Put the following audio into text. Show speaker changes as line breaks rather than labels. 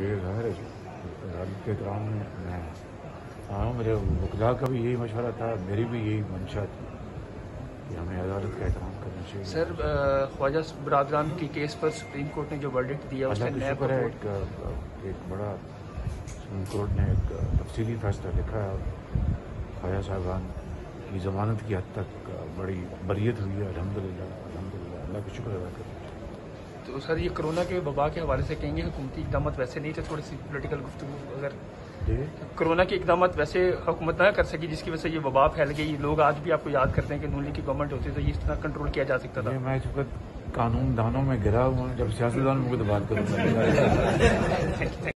ये ज़ाहिर है अदालत के एहतराम में मैं आया हूँ। मेरे वकला का भी यही मशवरा था, मेरी भी यही मंशा थी कि हमें अदालत का एहतराम करना चाहिए।
सर, ख्वाजा बरदरान की केस पर सुप्रीम कोर्ट ने जो वर्डिक्ट दिया
अल्लाह का शुक्र है, एक बड़ा सुप्रीम कोर्ट ने एक तफसीली फैसला लिखा है। ख्वाजा साहबान की ज़मानत की हद तक बड़ी बरियत हुई है। अल्हम्दुलिल्लाह अल्हम्दुलिल्लाह, अल्लाह का शुक्र अदा करते हैं।
तो सर, ये कोरोना के वबा के हवाले से कहेंगे हुकूमती इकदाम वैसे नहीं थे, थोड़ी सी पोलिटिकल गुफ्तगू अगर कोरोना के इकदाम वैसे हुकूमत ना कर सकी जिसकी वजह से ये वबा फैल गई। लोग आज भी आपको याद करते हैं कि नून लीग की गवर्नमेंट होती तो ये इस तरह कंट्रोल किया जा सकता था।
मैं इस वक्त कानून दानों में गिरा हुआ हूँ, जब सियासतदान मुझे तो बात करूँगा।